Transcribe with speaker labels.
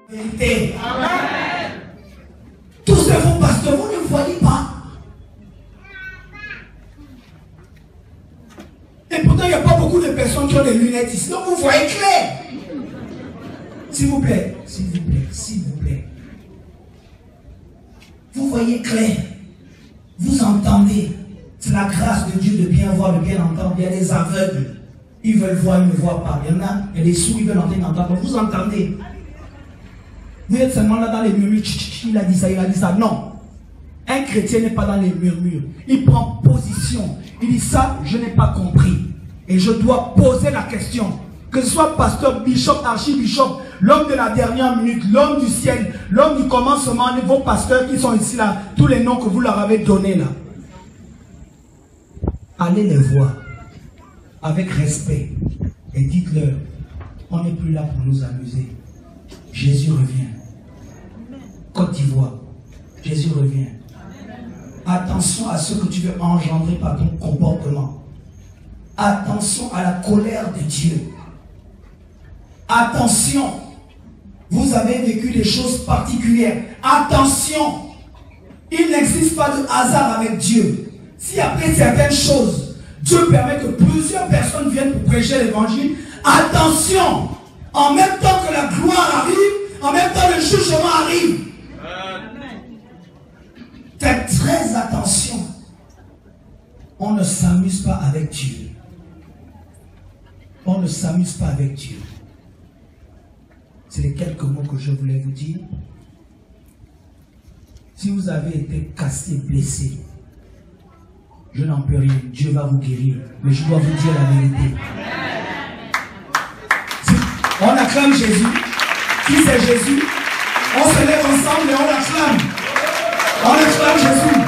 Speaker 1: Vérité. Amen. Tous ces faux pasteurs, vous ne voyez pas. Et pourtant, il n'y a pas beaucoup de personnes qui ont des lunettes ici. Donc, vous voyez clair. S'il vous plaît, s'il vous plaît, s'il vous plaît. Vous voyez clair. Vous entendez. C'est la grâce de Dieu de bien voir, de bien entendre. Il y a des aveugles. Ils veulent voir, ils ne voient pas. Il y en a, il y a des sourds, ils veulent entendre, ils n'entendent pas. Vous entendez. Vous êtes seulement là dans les murmures. Il a dit ça, il a dit ça. Non. Un chrétien n'est pas dans les murmures. Il prend position. Il dit ça, je n'ai pas compris. Et je dois poser la question. Que ce soit pasteur, bishop, archibishop, l'homme de la dernière minute, l'homme du ciel, l'homme du commencement, vos pasteurs qui sont ici là, tous les noms que vous leur avez donnés là. Allez les voir avec respect et dites-leur, on n'est plus là pour nous amuser. Jésus revient. Côte d'Ivoire, Jésus revient. Attention à ce que tu veux engendrer par ton comportement. Attention à la colère de Dieu. Attention, vous avez vécu des choses particulières. Attention, il n'existe pas de hasard avec Dieu. Si après certaines choses, Dieu permet que plusieurs personnes viennent pour prêcher l'évangile, attention, en même temps que la gloire arrive, en même temps le jugement arrive. Faites très attention. On ne s'amuse pas avec Dieu. On ne s'amuse pas avec Dieu. C'est les quelques mots que je voulais vous dire. Si vous avez été cassé, blessé, je n'en peux rien. Dieu va vous guérir. Mais je dois vous dire la vérité. Si on acclame Jésus. Si c'est Jésus, on se lève ensemble et on l'acclame. On acclame Jésus.